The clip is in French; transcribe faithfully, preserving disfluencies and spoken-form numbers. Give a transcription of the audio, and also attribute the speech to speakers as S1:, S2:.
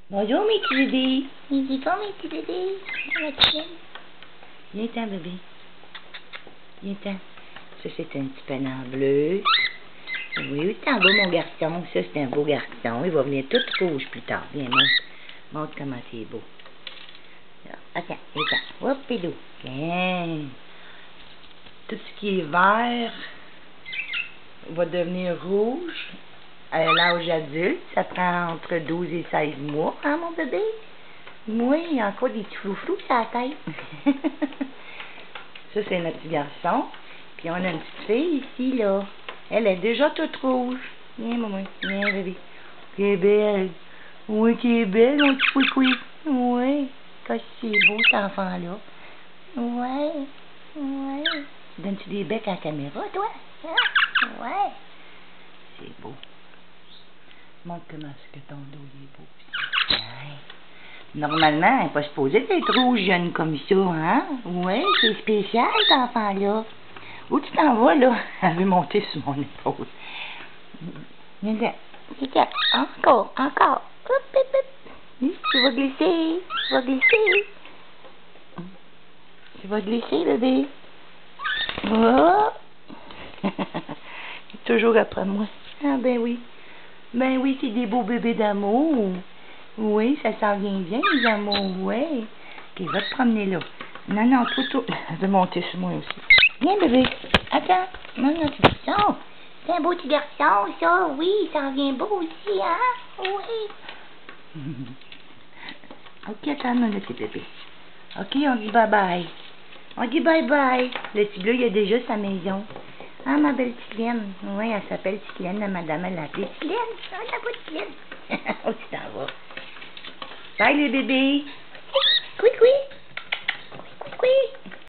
S1: Bonjour mes petits bébés. Il dit quoi mes petits bébés? Viens-t'en bébé. Viens-t'en. Ça c'est un petit penard bleu. Oui, c'est un beau mon garçon. Ça c'est un beau garçon. Il va venir tout rouge plus tard. Viens, montre. Montre comment c'est beau. Là, attends, attends. Hop, pédou. Viens. Tout ce qui est vert va devenir rouge. À l'âge adulte, ça prend entre douze et seize mois, hein, mon bébé? Oui, il y a encore des petits flou-flous sur la tête. Ça, c'est notre petit garçon. Puis on a une petite fille ici, là. Elle est déjà toute rouge. Viens, maman. Viens, bébé. Qui est belle. Oui, qui est belle, mon petit couicoui. Oui. Qu'est-ce que c'est beau, cet enfant-là. Ouais. Ouais. Donnes-tu des becs à la caméra, toi? Hein? Ouais. C'est beau. Montre comment est-ce que ton dos est beau. Ouais. Normalement, elle n'est pas supposée être rouge jeune comme ça, hein? Oui, c'est spécial, cet enfant-là. Où tu t'en vas, là? Elle veut monter sur mon épaule. Viens là. Viens là. Encore, encore. Hop, hop, hop. Tu vas glisser. Tu vas glisser. Tu vas glisser, bébé. Oh. Toujours après moi. Ah, ben oui. Ben oui, c'est des beaux bébés d'amour. Oui, ça s'en vient bien, les amours, oui. Ok, va te promener là. Non, non, tout, tout. Elle veut monter sur moi aussi. Viens, bébé. Attends. Non, non, petit garçon. C'est un beau petit garçon, ça. Oui, ça en vient beau aussi, hein? Oui. Ok, attends, non, le petit bébé. Ok, on dit bye-bye. On dit bye-bye. Le petit bleu, il a déjà sa maison. Ah, ma belle Ticlaine. Oui, elle s'appelle Ticlaine, la madame, elle l'a appelée Ticlaine. Ah, la bonne Ticlaine. Où tu t'en vas? Bye, les bébés. Oui, oui.